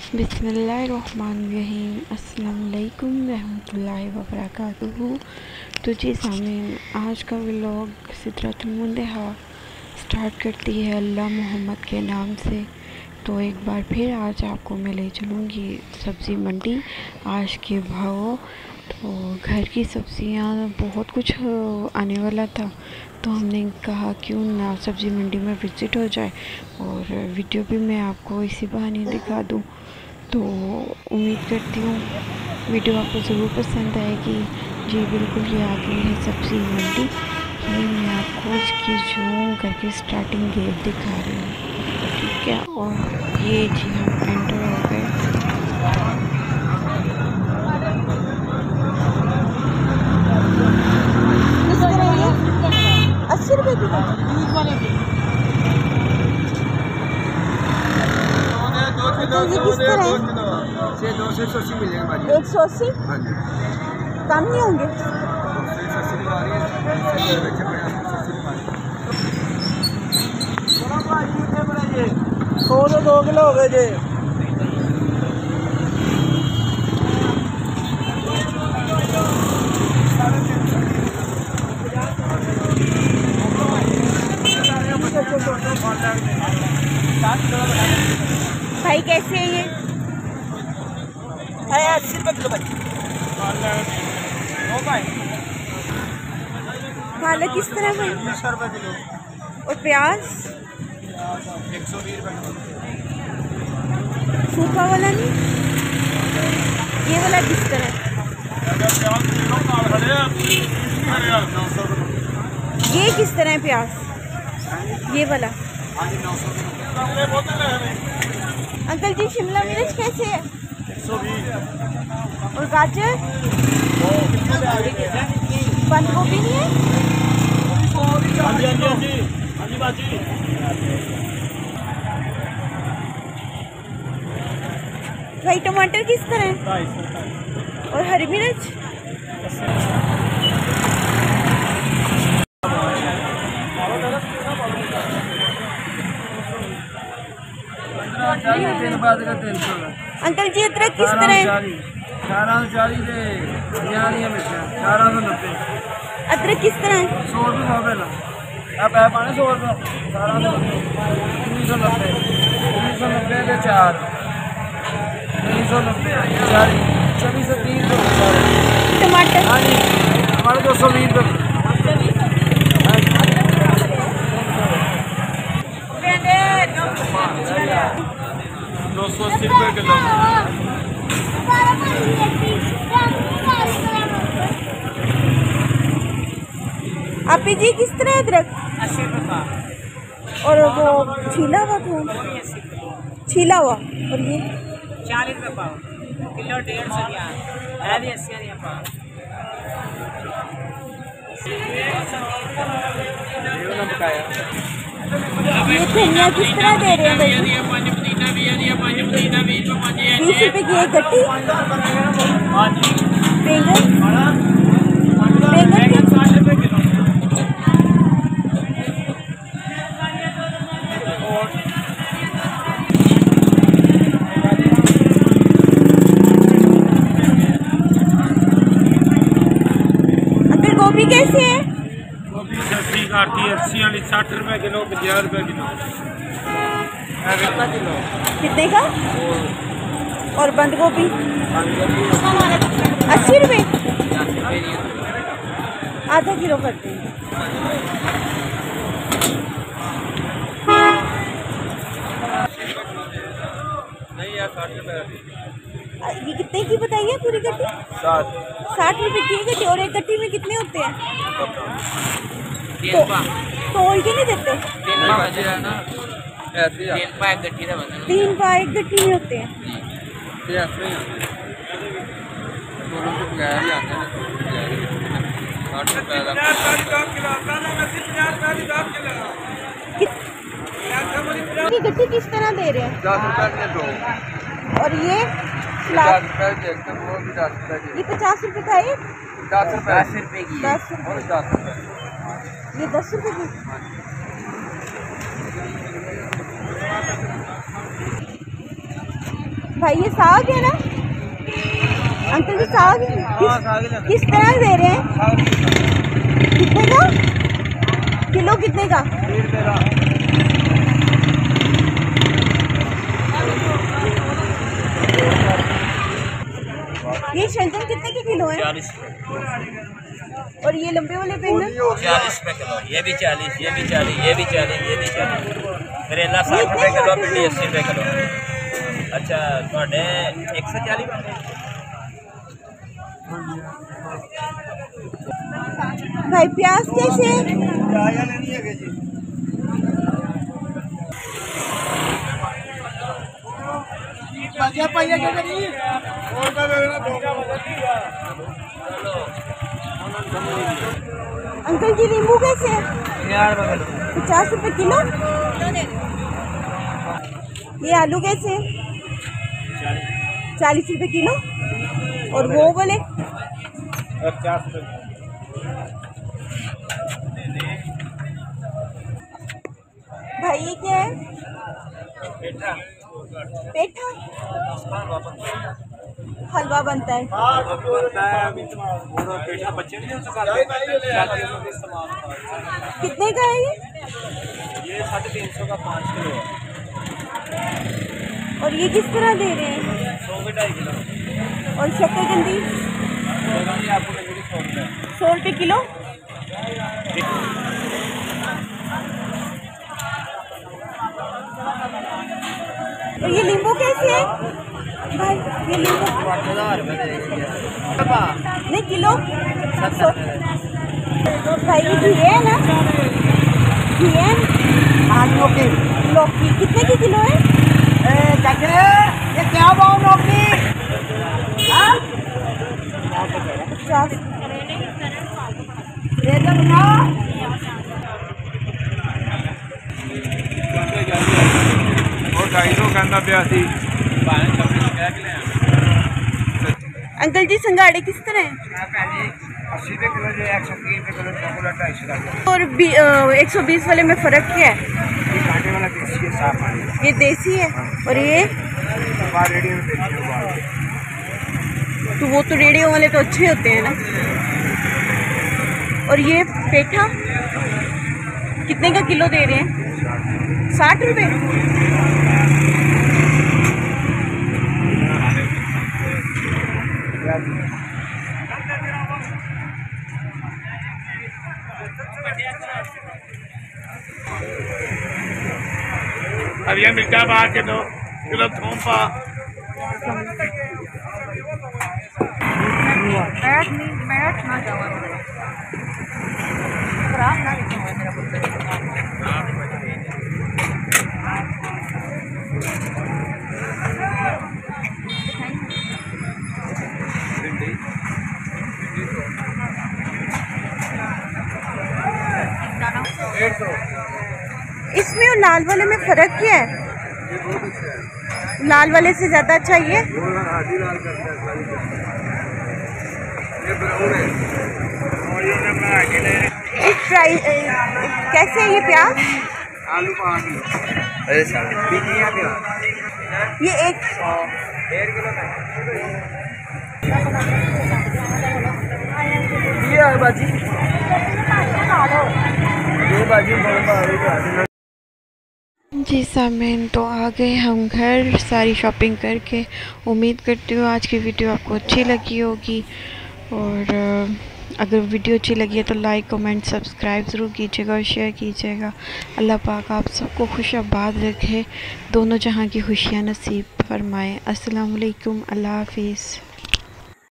बिस्मिल्लाहिर्रहमानिर्रहीम। अस्सलाम वालेकुम रहमतुल्लाहि व बरकातुहू। तो जी सामीन, आज का व्लॉग सिदरतुल मुंतहा स्टार्ट करती है अल्लाह मोहम्मद के नाम से। तो एक बार फिर आज आपको मैं ले चलूँगी सब्ज़ी मंडी। आज के भाव, तो घर की सब्ज़ियाँ बहुत कुछ आने वाला था, तो हमने कहा क्यों ना सब्ज़ी मंडी में विज़िट हो जाए और वीडियो भी मैं आपको इसी बहाने दिखा दूँ। तो उम्मीद करती हूँ वीडियो आपको ज़रूर पसंद आएगी। जी बिल्कुल, ये आ गई है सब्ज़ी मंडी। ये मैं आपको इसकी जो करके स्टार्टिंग गेट दिखा रही हूँ, ठीक है। और ये जी हम एंटर हो गए। 80 रुपये की तो ये किस तरह है? 180 मिल जाएगा। 180 हाँ जी, कम नहीं होंगे? 2 किलो हो गए जी। भाई कैसे है ये? 80 रुपये किलो भाई। पालक किस तरह भाई? 20 रुपये किलो। और प्याज 120 रुपये किलो। सूखा वाला नहीं, ये वाला किस तरह? ये किस तरह है प्याज? ये वाला अंकल जी शिमला मिर्च कैसे है? 120। और गाजर, बंद गोभी नहीं है? भाई टमाटर किस तरह है? और हरी मिर्च? अंकल जी अदरक किस तरह है? 490। अदरक किस तरह है? 100 रुपये आप 100 रुपये 1990 1990 के 4 1990 2430 टमाटर हाँ जी, हमारे 220 रुपये। 280 रुपये किलो। आपी जी किस तरह है अदरक? 80 रुपये। और वो छीला हुआ था? छीला हुआ। और ये 40 रुपये पाव किलो, 150 दिया है भी 80 दिया पाव। ये धनिया किस तरह दे रहे हैं भाई? 20 रुपए की एक गट्टी। बैंगन बैंगन 60 रुपये किलो। अंकल गोभी कैसे है? गोभी 60 रुपये किलो, 50 रुपये किलो। कितने का? और बंद गोभी 80 रुपये, आधा किलो करते हैं। नहीं यार, 60 रुपये। ये कितने की बताइए पूरी गट्टी? 60 रुपये की गट्टी। और एक गट्टी में कितने होते हैं? तोल के नहीं देते? 3 पा एक गट्टी में होते हैं। ये गट्टी किस तरह दे रहे हैं? 10 रुपये दो। और ये 50 रुपये देखते हैं, वो भी 10 रुपये की। ये 50 रुपये का एक? 10 रुपये की। 10 रुपये। और 10 रुपये। ये 10 रुपये की। भाई ये साग है ना अंकल जी? साग किस तरह दे रहे हैं? कितने का किलो? कितने का? ये शलजम कितने के किलो है? 40 और ये लंबे वाले बैंगन 40 रुपए किलो। ये भी 40, ये भी 40, ये भी 40, ये भी 40। करेला 60 रुपए किलो, भिंडी 80 रुपए किलो। अच्छा थोड़े 140 भाई प्याज कैसे? अंकल जी नींबू कैसे? 50 रुपए किलो। ये आलू कैसे? 40 रुपए किलो। और वो बोले 50 रुपए। भाई ये क्या है? पेठा हलवा बनता है। कितने का है ये 350 का 5 किलो है। और ये किस तरह दे रहे हैं? 100 के 2.5 किलो। और शक्करकंदी आपको 100 रुपये किलो। और ये नींबू कैसे है भाई? ये नींबू 5000 रुपए नहीं किलो 70। भाई ये घी है ना? घी है लौकी कितने की किलो है? ये क्या भाव लौकी? 50। अंकल जी संगाड़े किस तरह हैं? 80 रुपए किलो, 130 रुपए किलो, चॉकलेट 250 का। और 120 वाले में फ़र्क क्या है? ये कांटे वाला देसी है, साफ पानी। ये देसी है। और ये बाहर रेडी में देती है बाहर के। तो वो तो रेडियो वाले तो अच्छे होते हैं ना। और ये पेठा कितने का किलो दे रहे हैं? 60 रुपये। हरिया मिर्चा बाहर के 2 किलो थूम पा। इसमें और लाल वाले में फ़र्क क्या है? लाल वाले से ज़्यादा अच्छा ये? इस प्राइस कैसे है ये प्याज? आलू 5 किलो। अरे सर ये 1 1.5 किलो जी सामीन, तो आ गए हम घर सारी शॉपिंग करके। उम्मीद करती हूँ आज की वीडियो आपको अच्छी लगी होगी। और अगर वीडियो अच्छी लगी है तो लाइक कमेंट सब्सक्राइब ज़रूर कीजिएगा और शेयर कीजिएगा। अल्लाह पाक आप सबको खुश आबाद रखे, दोनों जहां की खुशियाँ नसीब फरमाए। अस्सलाम वालेकुम, अल्लाह हाफिज़।